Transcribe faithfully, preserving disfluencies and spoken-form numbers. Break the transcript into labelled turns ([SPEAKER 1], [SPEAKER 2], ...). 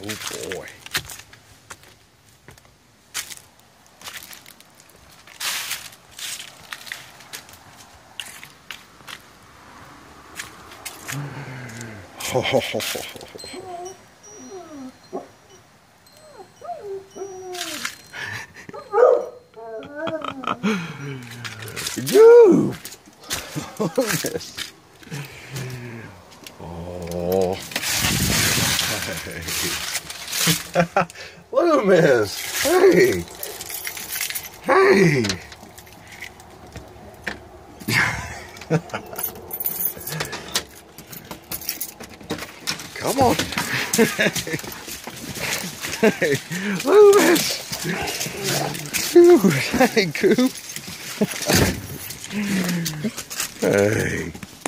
[SPEAKER 1] Oh boy. Ghube! Loomis! Oh. Hey. Loomis! Hey! Hey! Come on! Hey! Loomis! Dude! Hey, Ghube! Hey!